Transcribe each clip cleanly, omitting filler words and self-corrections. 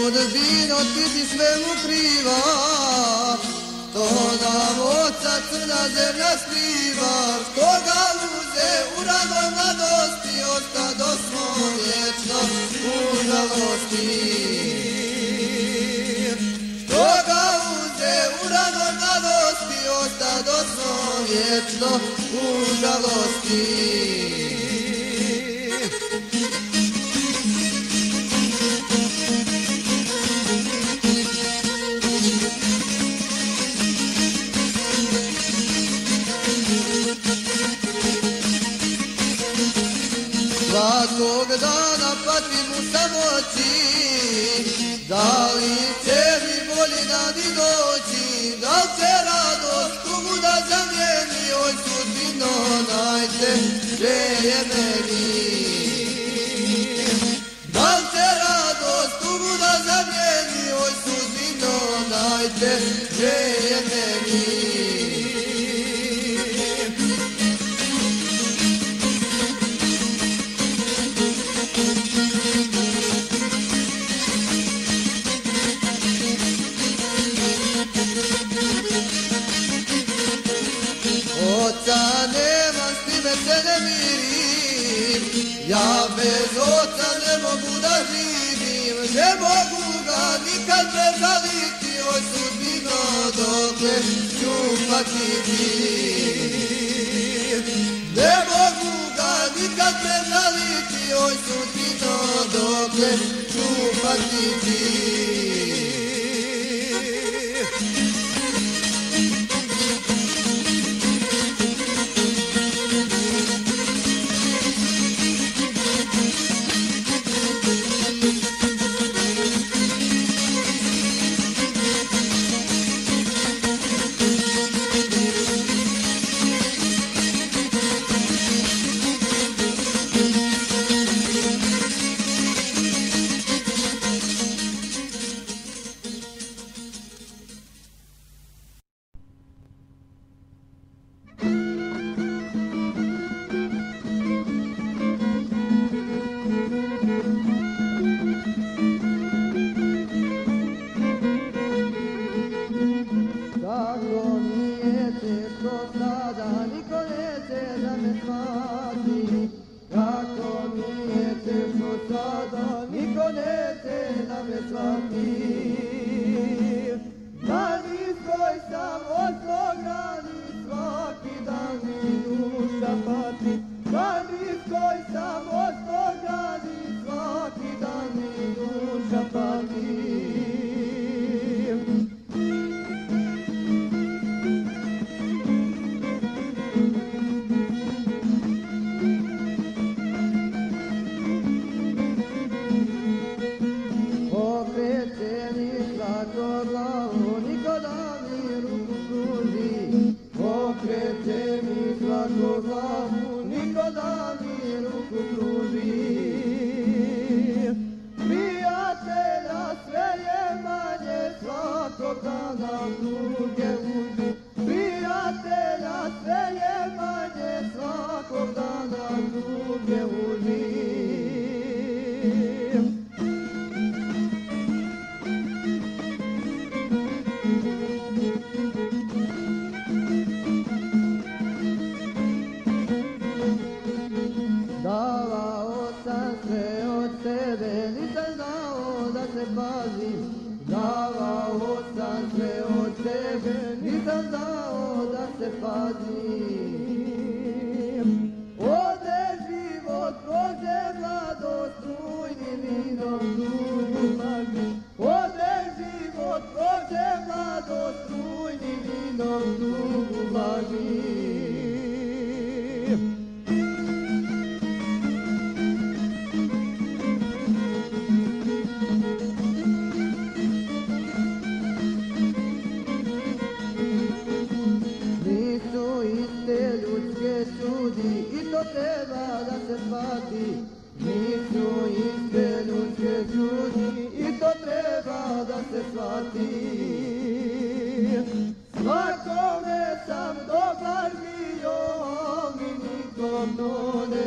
sudbino ti si svemu kriva, to nam oca crna zemlja skriva, što ga uze u radoj mladosti, ostado smo vječno u žalosti. Što ga uze u radoj mladosti, ostado smo vječno u žalosti. Svakog dana patim u samoći, da li će mi bolji dani doći, da li će radost tugu da zamijeni, oj sudbino najteže je meni. Da li će radost tugu da zamijeni, oj sudbino najteže je meni. Oca nema, s time se ne mirim, ja bez oca ne mogu da živim, ne mogu ga nikad prežaliti, oj sudbino dokle ću patiti. Ne mogu ga nikad prežaliti, oj sudbino dokle ću patiti.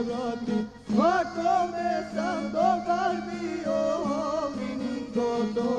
Svakome sam dobar bio, mi niko to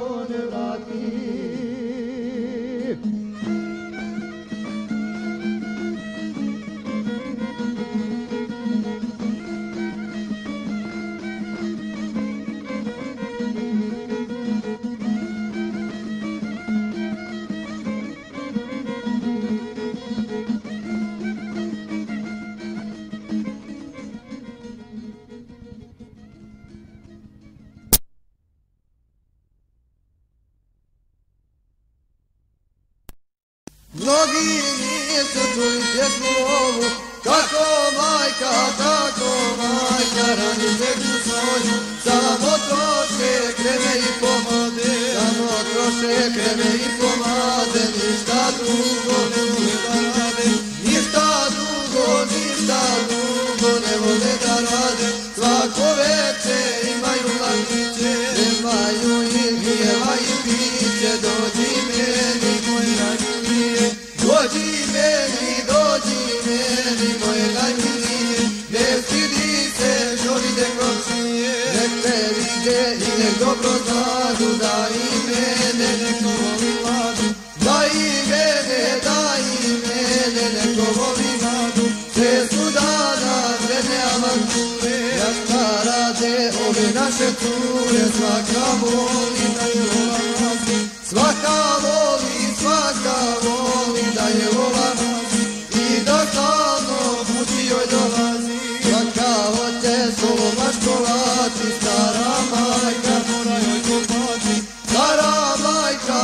majka, tako majka, rani teku svoju, samo troše kreme i pomade, samo troše kreme i pomade, ništa drugo ne vole da rade, ništa drugo ne vole da rade, svako večer imaju hladniće, nemaju i hljeba i piće, dođi meni moj najmilije, dođi meni moje najmilije, ne stidi se što vide komšije, nek me vide i nek dobro znadu, da i mene neko voli mladu, da i mene neko voli mladu, sve su dana vredne avanture, jak rade ove naše cure, svaka voli da je vola nazi, svaka voli da je vola nazi, i da stalno puti joj dolazi, svaka hoće slovo maškolati, stara majka mora joj kopati, stara majka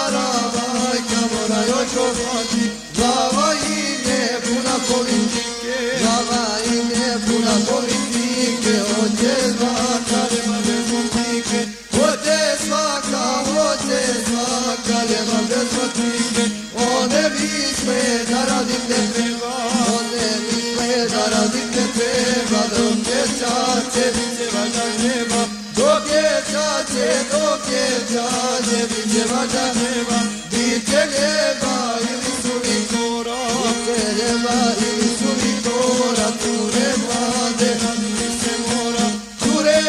mora joj kopati, glava im je puna politike, hoće svaka ljeba bez motike, hoće svaka ljeba bez motike, one misle da radim ne treba, dok je čače, bit će valjda neba, dok je čače, bit će valjda neba, bit će ljeba ili suvih kora, ture mlade, raditi se mora, ture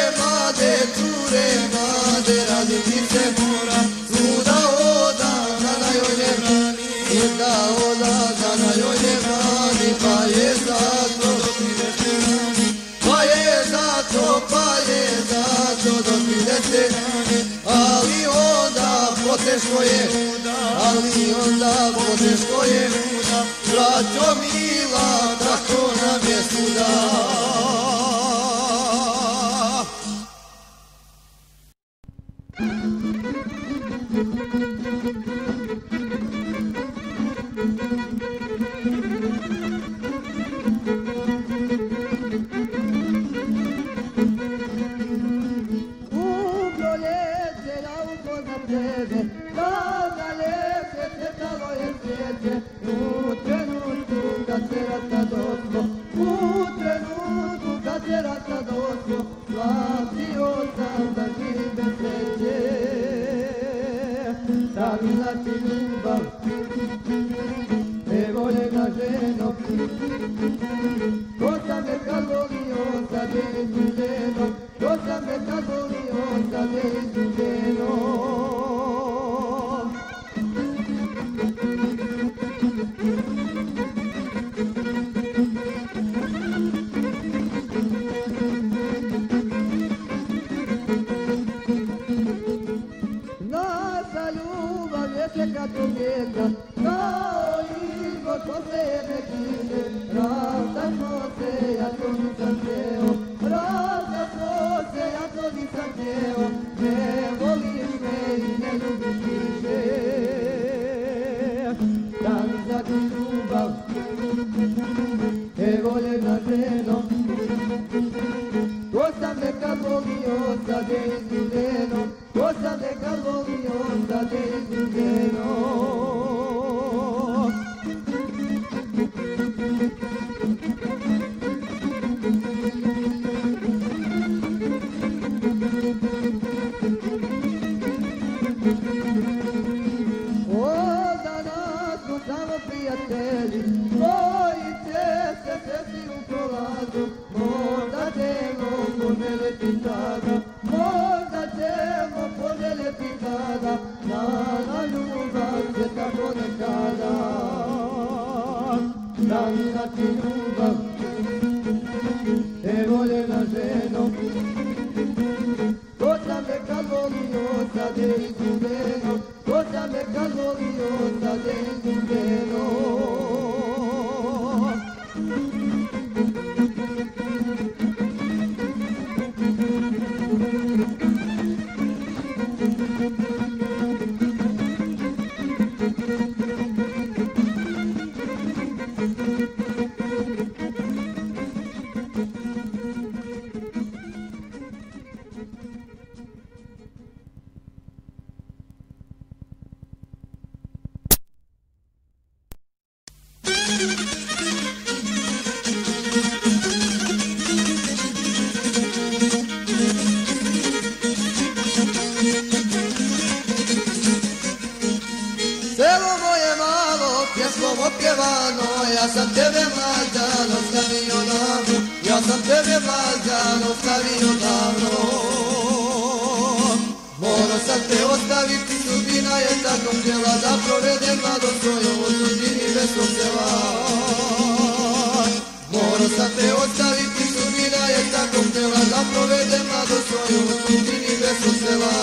mlade, raditi se mora, svuda oda, kada joj ne brani, pa je zato dok ide se rani, pa je zato dok ide se rani, ali onda poteško je muda, braćo mila, tako nam je svuda. ostavio davno. Morao sam te ostaviti, sudbina je tako htjela da provedem mladost svojom u tuđini veslog sela. Morao sam te ostaviti, sudbina je tako htjela da provedem mladost svojom u tuđini veslog sela.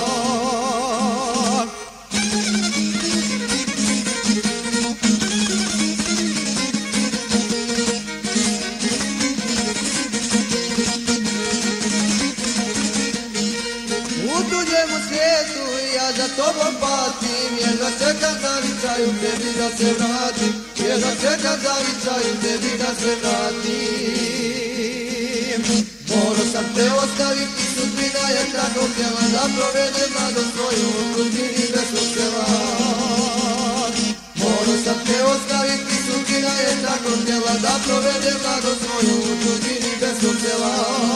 Za tobom patim, jedva čekam zavičaju tebi da se vratim, jedva čekam zavičaju tebi da se vratim. Morao sam te ostaviti, sudbina je tako htjela da provedem mladost svoju u tuđini veslog sela. Morao sam te ostaviti, sudbina je tako htjela da provedem mladost svoju u tuđini veslog sela.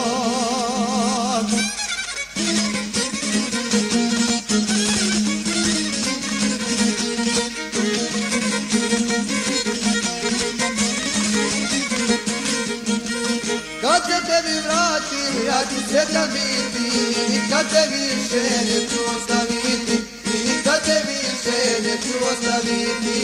Kad se tebi vratim, ja ću sretan biti, nikad te više neću ostaviti, i nikad te više neću ostaviti.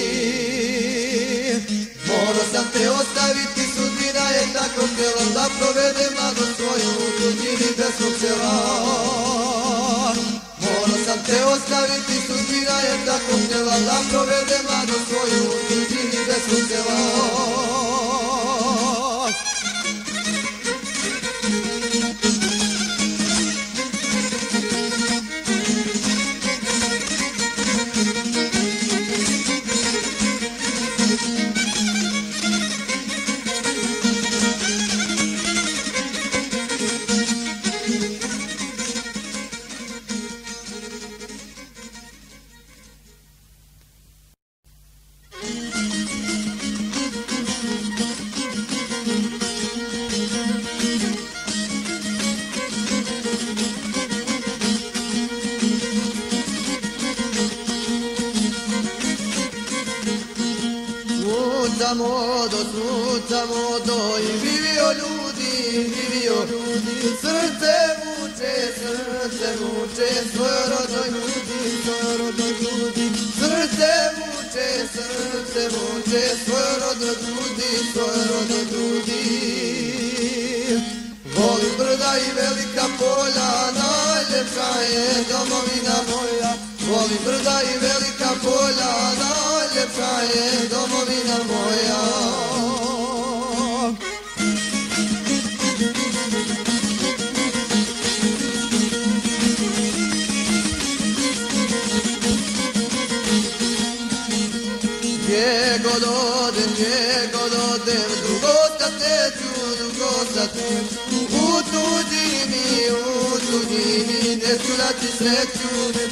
Morao sam te ostaviti, sudbina je tako htjela da provedem mladost svoju u tuđini veslog sela. Morao sam te ostaviti, sudbina je tako htjela da provedem mladost svoju u tuđini veslog sela. Smuca modo i živio ljudi, srce muče svojorodnoj ljudi, srce muče svojorodnoj ljudi. Volim brda i velika polja, najljepša je domovina moja. Volim brda i velika polja, najljepša je domovina moja. Gdje god odem, drugo sad neću, u tuđini, neću naći sreću,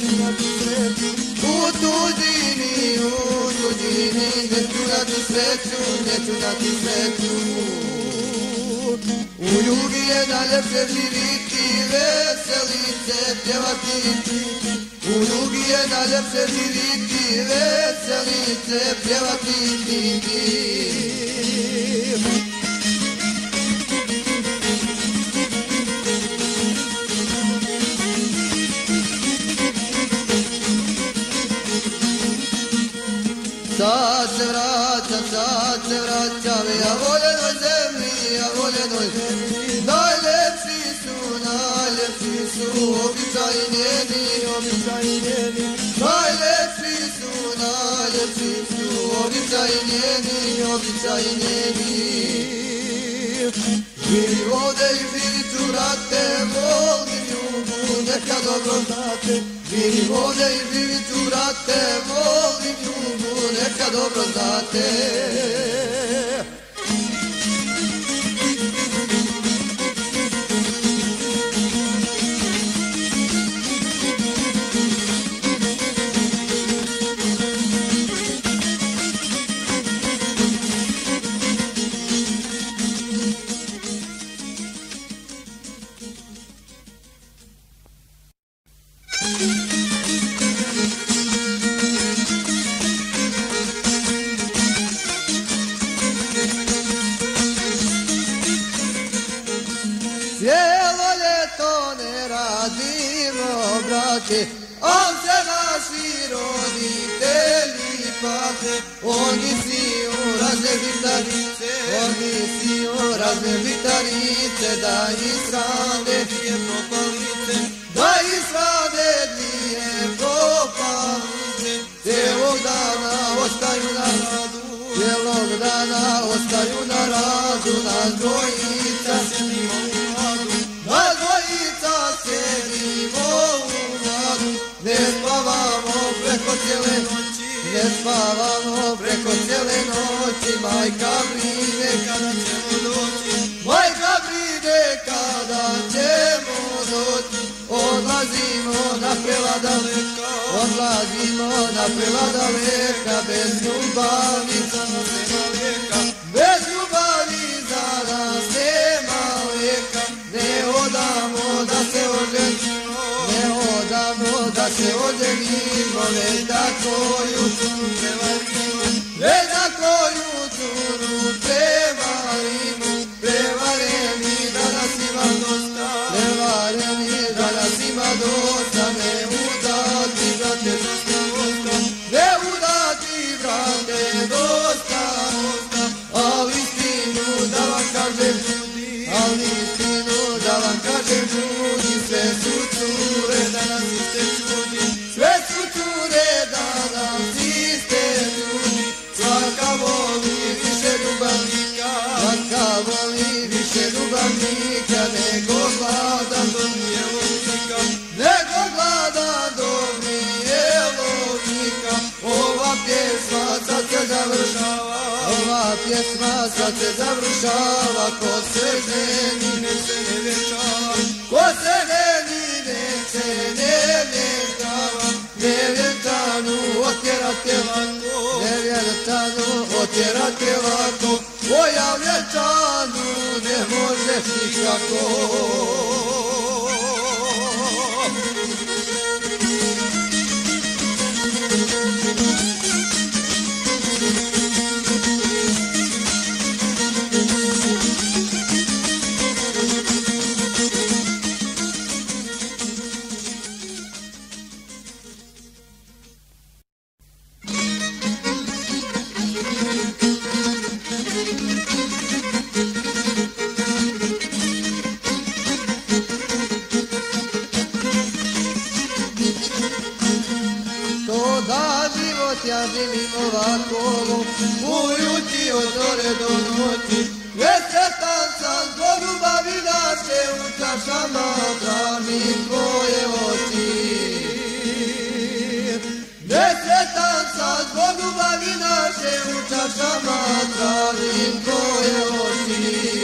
u tuđini, neću naći sreću. U jugi je najljepše živiti, veselice pjevati, u jugi je najljepše živiti, veselice pjevati ti. Sad se vraćam, ja voljenoj zemlji, najljepši su običaji njeni, najljepši su običaji njeni. Živi ovdje i živit ću, brate, volim ljubu, neka dobro znate. Živi ovdje i živit ću, brate, volim ljubu, neka dobro znate. cijelo ljeto ne radimo, brate, on se naši roditelji pate, oni si u razne vitarice, oni si u razne vitarice, da israde dvije propalice, da israde dvije propalice, cijelog dana ostaju na radu, cijelog dana ostaju na radu, nas dvojica sedimo u radu, nas dvojica sedimo u radu, ne spavamo preko cijele noći, ne spavamo preko cijele noći, majka brine kada ćemo doći, majka brine kada ćemo doći, odlazimo na prela daleka, odlazimo na prela daleka, bez ljubavi za nas nema lijeka, bez ljubavi za nas nema lijeka, ne odamo da se oženimo, ne odamo da se oženimo, ne da koju curu prevarimo, ne da koju curu prevarimo, prevareni da nas ima dosta, prevareni da nas ima dosta, ne udati brate dosta dosta, ne udati brate dosta dosta, ali istinu da vam kažem ljudi, ali istinu da vam kažem ljudi, sve su cure da nas iste čudi, sve su cure da nas iste čudi, svaka voli više ljubavnika, svaka voli više ljubavnika, nego gladan dobije lovnika, nego gladan dobije lovnika, ova pjesma sad se završava, ova pjesma sad se završava, ko se ženi nek se ne vjenčava, ko se ženi nek se ne vjenčava, nevjentanu otjerate lako, nevjentanu otjerate lako, tvoja vjenčanu ne možeš nikako. Ja živim ovako, bujući od zore do noći, nesretan sam zbog ljubavi naše, u čašama tražim tvoje oči. Nesretan sam zbog ljubavi naše, u čašama tražim tvoje oči.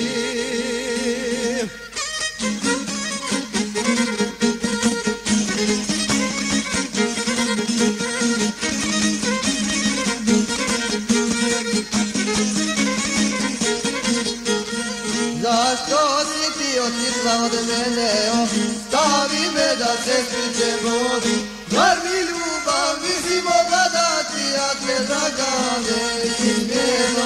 Zašto si ti otišla od mene, ostavi me da se sviđe vodi, zar mi ljubav nisi mogla dati, ja te Dragane izmjerno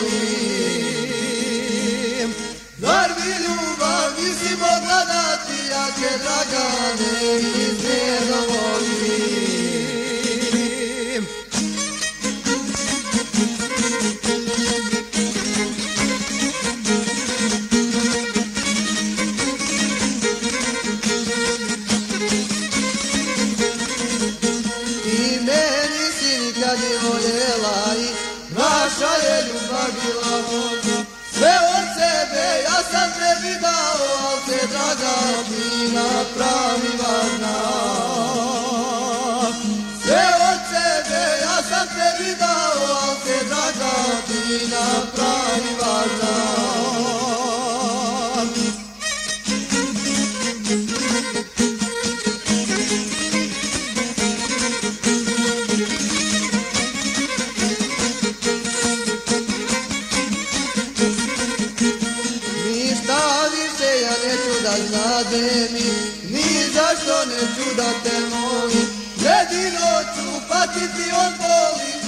volim. Zar mi ljubav nisi mogla dati, ja te Dragane izmjerno volim. Naša je ljubav bila voda, sve od sebe ja sam tebi dao, al te draga mi napravi varna. Sve od sebe ja sam tebi dao, al te draga mi napravi varna. Znade mi, ni zašto neću da te molim, jedino ću patiti od boli.